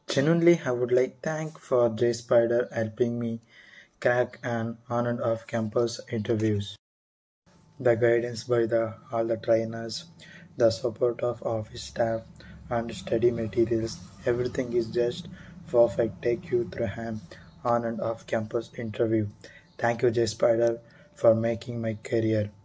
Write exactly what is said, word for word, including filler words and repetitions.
Genuinely, I would like thank for Jspider helping me crack an on and off campus interviews. The guidance by the all the trainers, the support of office staff, and study materials, everything is just perfect. Take you through an on and off campus interview. Thank you, Jspider, for making my career.